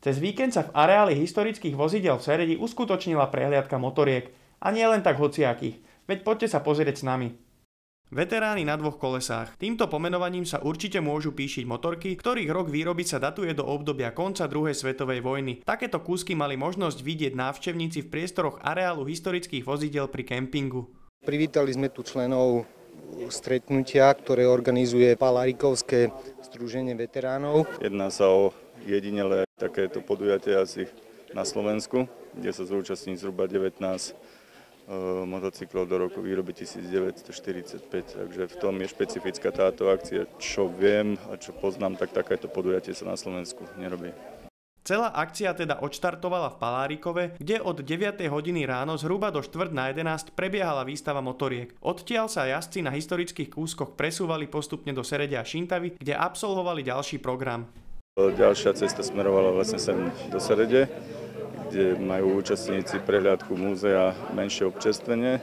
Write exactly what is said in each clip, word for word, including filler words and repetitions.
Cez víkend sa v areáli historických vozidiel v Seredi uskutočnila prehliadka motoriek. A nie len tak hociakých. Veď poďte sa pozrieť s nami. Veteráni na dvoch kolesách. Týmto pomenovaním sa určite môžu píšiť motorky, ktorých rok výroby sa datuje do obdobia konca druhej svetovej vojny. Takéto kúsky mali možnosť vidieť návštevníci v priestoroch areálu historických vozidiel pri kempingu. Privítali sme tu členov stretnutia, ktoré organizuje Palárikovské združenie veteránov. Jedná sa o jedinelé takéto podujatie asi na Slovensku, kde sa zúčastní zhruba devätnásť motocyklov do roku výroby devätnásťstoštyridsaťpäť, takže v tom je špecifická táto akcia. Čo viem a čo poznám, tak takéto podujatie sa na Slovensku nerobí. Celá akcia teda odštartovala v Palárikove, kde od deviatej hodiny ráno zhruba do štvrť na jedenásť prebiehala výstava motoriek. Odtiaľ sa jazdci na historických kúskoch presúvali postupne do Serede a Šintavy, kde absolvovali ďalší program. Ďalšia cesta smerovala vlastne sem do Serede, kde majú účastníci prehliadku múzea, menšie občerstvenie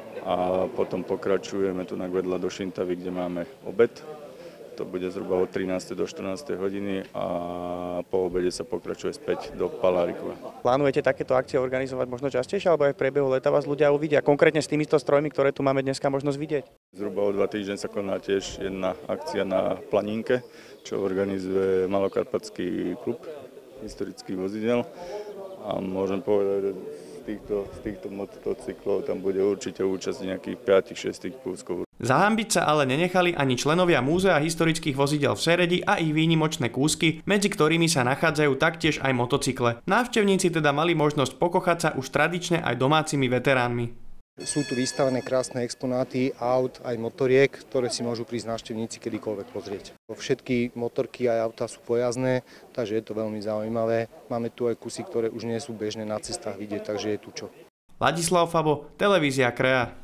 a potom pokračujeme tu vedľa do Šintavy, kde máme obed. To bude zhruba od trinástej do štrnástej hodiny a po obede sa pokračuje späť do Palárikova. Plánujete takéto akcie organizovať možno častejšie, alebo aj v priebehu leta vás ľudia uvidia, konkrétne s týmito strojmi, ktoré tu máme dneska možnosť vidieť? Zhruba o dva týždne sa koná tiež jedna akcia na Planínke, čo organizuje Malokarpatský klub historických vozidel. A môžem povedať, že z týchto, z týchto motocyklov tam bude určite účasť nejakých päť šesť kúskov. Zahambiť sa ale nenechali ani členovia Múzea historických vozidel v Seredi a ich výnimočné kúsky, medzi ktorými sa nachádzajú taktiež aj motocykle. Návštevníci teda mali možnosť pokochať sa už tradične aj domácimi veteránmi. Sú tu vystavené krásne exponáty aut aj motoriek, ktoré si môžu prísť návštevníci kedykoľvek pozrieť. Všetky motorky aj autá sú pojazdné, takže je to veľmi zaujímavé. Máme tu aj kusy, ktoré už nie sú bežné na cestách vidieť, takže je tu čo. Ladislav Fabo, televízia Krea.